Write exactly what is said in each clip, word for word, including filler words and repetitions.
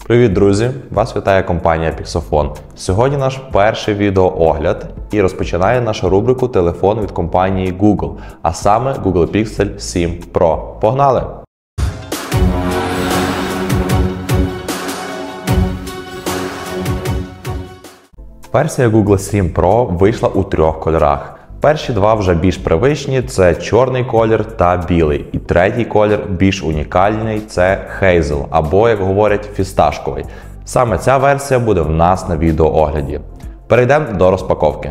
Привіт, друзі! Вас вітає компанія Pixofon. Сьогодні наш перший відеоогляд і розпочинає нашу рубрику телефон від компанії Google, а саме Google Pixel сім Pro. Погнали! Версія Google сім Pro вийшла у трьох кольорах. Перші два вже більш привичні – це чорний колір та білий. І третій колір більш унікальний – це Hazel, або, як говорять, фісташковий. Саме ця версія буде в нас на відеоогляді. Перейдемо до розпаковки.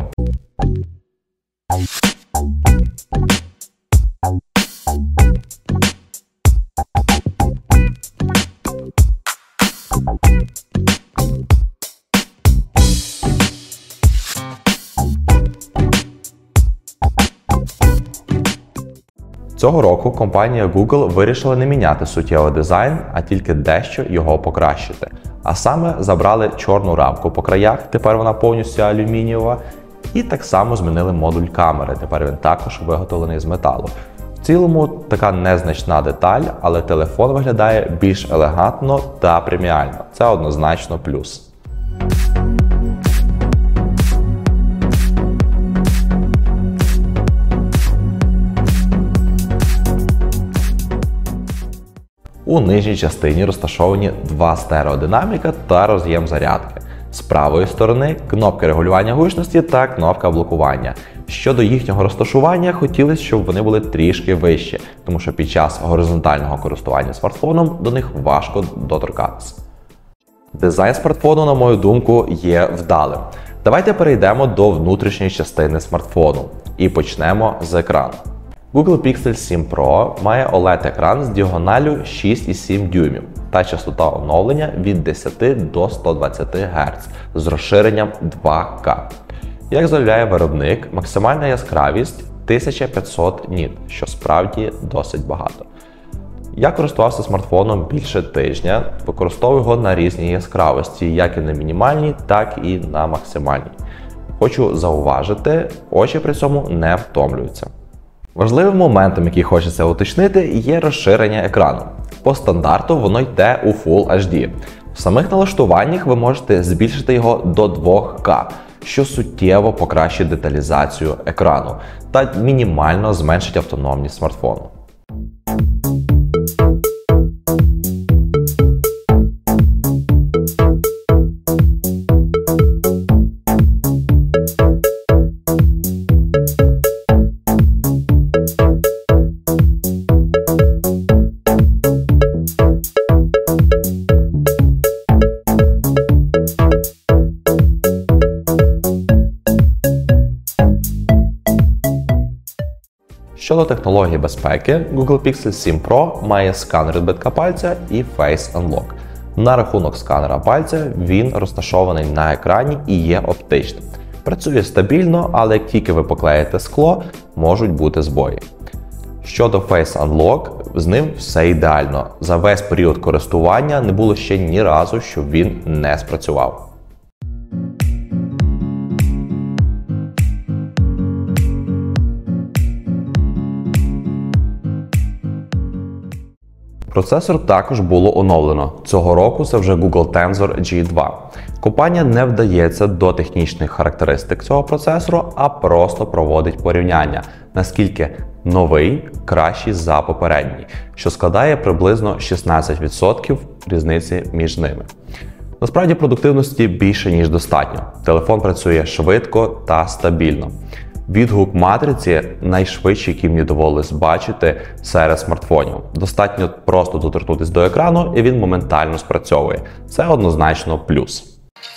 Цього року компанія Google вирішила не міняти суттєво дизайн, а тільки дещо його покращити. А саме забрали чорну рамку по краях, тепер вона повністю алюмінієва, і так само змінили модуль камери, тепер він також виготовлений з металу. В цілому така незначна деталь, але телефон виглядає більш елегантно та преміально. Це однозначно плюс. У нижній частині розташовані два стереодинаміка та роз'єм зарядки. З правої сторони кнопка регулювання гучності та кнопка блокування. Щодо їхнього розташування, хотілося, щоб вони були трішки вище, тому що під час горизонтального користування смартфоном до них важко доторкатися. Дизайн смартфону, на мою думку, є вдалим. Давайте перейдемо до внутрішньої частини смартфону і почнемо з екрану. Google Pixel сім Pro має о лед-екран з діагоналлю шість цілих сім дюймів та частота оновлення від десяти до ста двадцяти герц з розширенням два ка. Як заявляє виробник, максимальна яскравість тисяча п'ятсот ніт, що справді досить багато. Я користувався смартфоном більше тижня, використовую його на різній яскравості, як і на мінімальній, так і на максимальній. Хочу зауважити, очі при цьому не втомлюються. Важливим моментом, який хочеться уточнити, є розширення екрану. По стандарту воно йде у Full ейч ді. В самих налаштуваннях ви можете збільшити його до два ка, що суттєво покращить деталізацію екрану та мінімально зменшить автономність смартфону. Щодо технології безпеки, Google Pixel сім Pro має сканер відбитка пальця і Face Unlock. На рахунок сканера пальця, він розташований на екрані і є оптичним. Працює стабільно, але як тільки ви поклеїте скло, можуть бути збої. Щодо Face Unlock, з ним все ідеально. За весь період користування не було ще ні разу, щоб він не спрацював. Процесор також було оновлено. Цього року це вже Google Tensor джі два. Компанія не вдається до технічних характеристик цього процесору, а просто проводить порівняння, наскільки новий кращий за попередній, що складає приблизно шістнадцять відсотків різниці між ними. Насправді продуктивності більше ніж достатньо. Телефон працює швидко та стабільно. Відгук матриці найшвидший, який мені довелось бачити серед смартфонів. Достатньо просто доторкнутися до екрану і він моментально спрацьовує. Це однозначно плюс.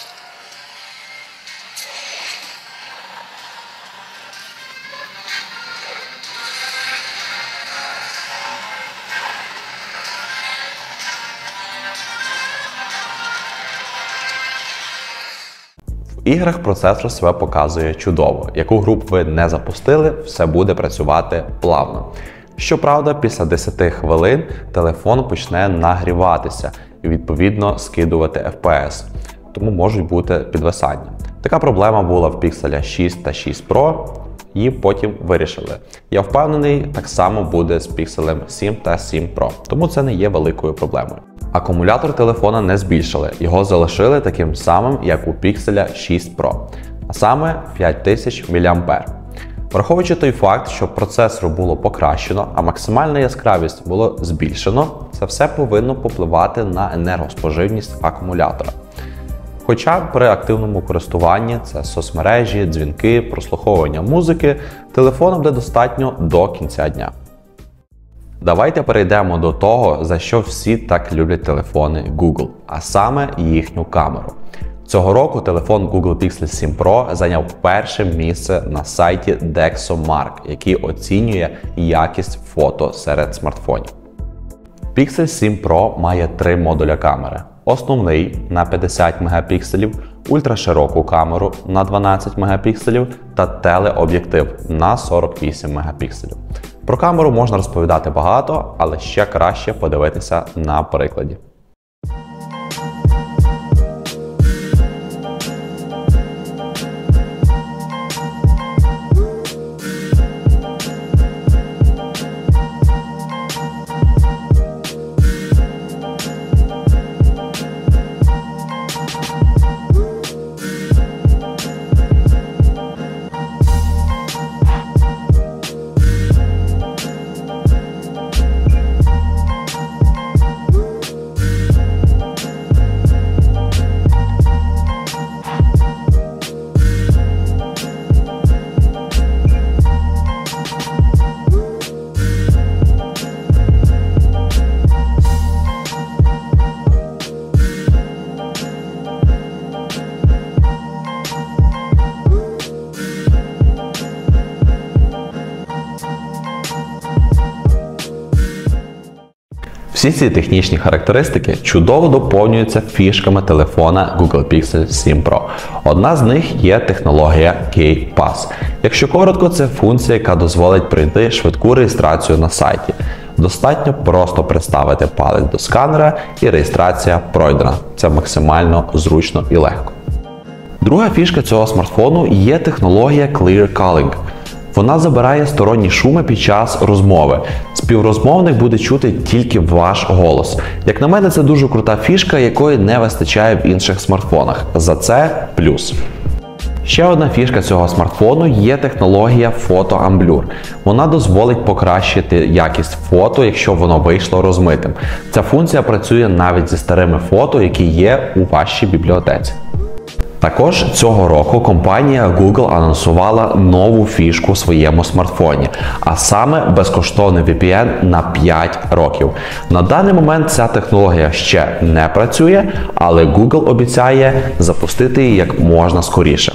В іграх процесор себе показує чудово. Яку гру б ви не запустили, все буде працювати плавно. Щоправда, після десяти хвилин телефон почне нагріватися і відповідно скидувати еф пі ес, тому можуть бути підвисання. Така проблема була в Pixel шість та шість Pro, її потім вирішили. Я впевнений, так само буде з Pixel сім та сім Pro, тому це не є великою проблемою. Акумулятор телефона не збільшили, його залишили таким самим, як у Pixel шість Pro, а саме п'ять тисяч міліампер. Враховуючи той факт, що процесор було покращено, а максимальна яскравість було збільшено, це все повинно попливати на енергоспоживність акумулятора. Хоча при активному користуванні, це соцмережі, дзвінки, прослуховування музики, телефону буде достатньо до кінця дня. Давайте перейдемо до того, за що всі так люблять телефони Google, а саме їхню камеру. Цього року телефон Google Pixel сім Pro зайняв перше місце на сайті Dexomark, який оцінює якість фото серед смартфонів. Pixel сім Pro має три модуля камери. Основний на п'ятдесят мегапікселів, ультрашироку камеру на дванадцять мегапікселів та телеоб'єктив на сорок вісім мегапікселів. Про камеру можна розповідати багато, але ще краще подивитися на прикладі. Всі ці технічні характеристики чудово доповнюються фішками телефона Google Pixel сім Pro. Одна з них є технологія K-Pass. Якщо коротко, це функція, яка дозволить пройти швидку реєстрацію на сайті. Достатньо просто приставити палець до сканера і реєстрація пройдена. Це максимально зручно і легко. Друга фішка цього смартфону є технологія Clear Calling. Вона забирає сторонні шуми під час розмови. Співрозмовник буде чути тільки ваш голос. Як на мене, це дуже крута фішка, якої не вистачає в інших смартфонах. За це плюс. Ще одна фішка цього смартфону є технологія Photo Ambblur. Вона дозволить покращити якість фото, якщо воно вийшло розмитим. Ця функція працює навіть зі старими фото, які є у вашій бібліотеці. Також цього року компанія Google анонсувала нову фішку в своєму смартфоні, а саме безкоштовний ві пі ен на п'ять років. На даний момент ця технологія ще не працює, але Google обіцяє запустити її як можна скоріше.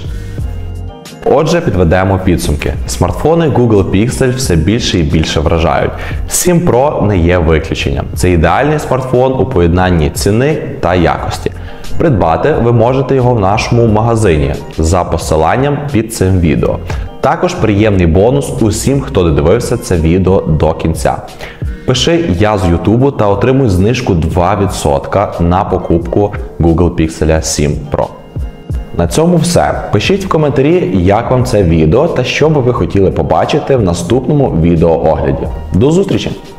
Отже, підведемо підсумки. Смартфони Google Pixel все більше і більше вражають. сім Pro не є виключенням. Це ідеальний смартфон у поєднанні ціни та якості. Придбати ви можете його в нашому магазині за посиланням під цим відео. Також приємний бонус усім, хто додивився це відео до кінця. Пиши «Я з Ютубу» та отримуй знижку два відсотки на покупку Google Pixel сім Pro. На цьому все. Пишіть в коментарі, як вам це відео та що би ви хотіли побачити в наступному відеоогляді. До зустрічі!